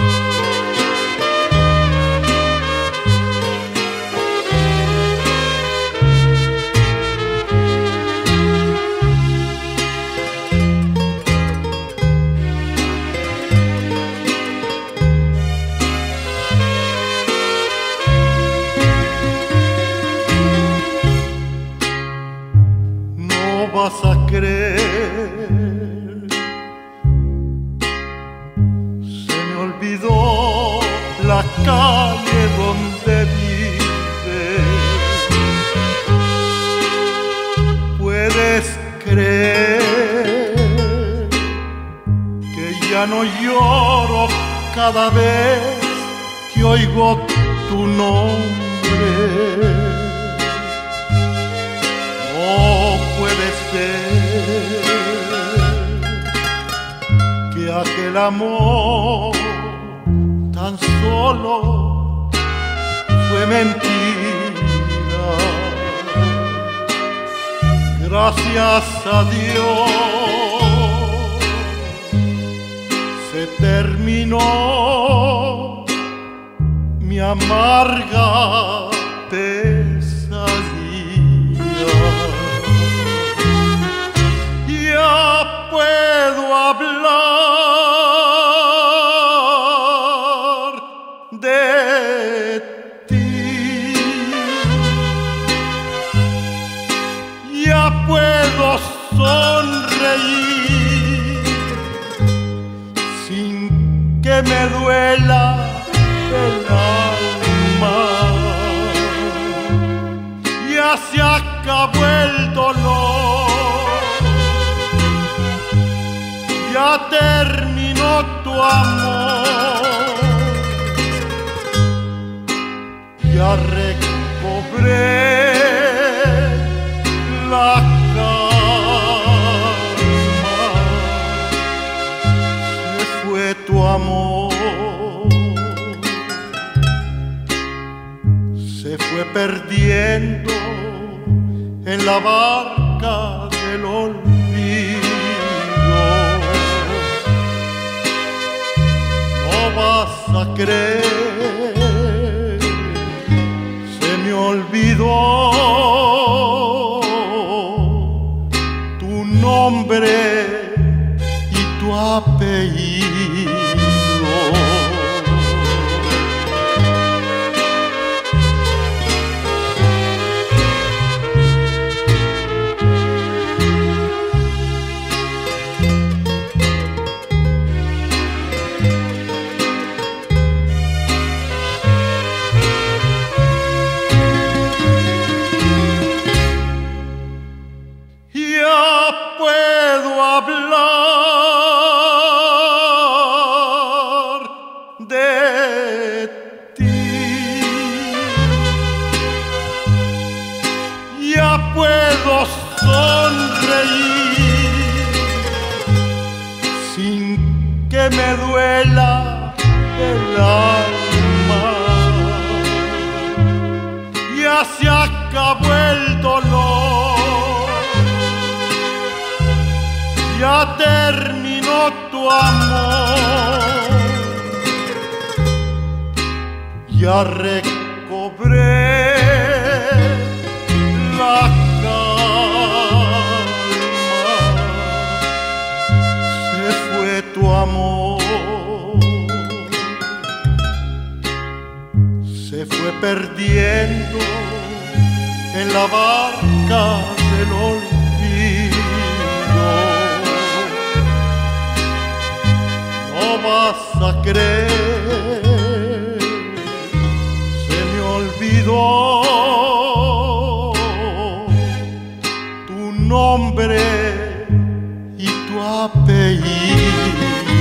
Vas a creer, se me olvidó la calle donde vives. Puedes creer que ya no lloro cada vez que oigo tu nombre. Puede ser que aquel amor tan solo fue mentira. Gracias a Dios se terminó mi amarga pesadilla. Puedo hablar de ti, ya puedo sonreír sin que me duela el alma. Ya se acabó el dolor, ya terminó tu amor, ya recobré la calma. Se fue tu amor, se fue perdiendo en la barca del olvido. Vas a creer, se me olvidó tu nombre y tu apellido. Hablar de ti, ya puedo sonreír sin que me duela el alma. Ya se acabó el dolor, ya terminó tu amor, ya recobré la calma. Se fue tu amor, se fue perdiendo en la barca del olvido. No vas a creer, se me olvidó tu nombre y tu apellido.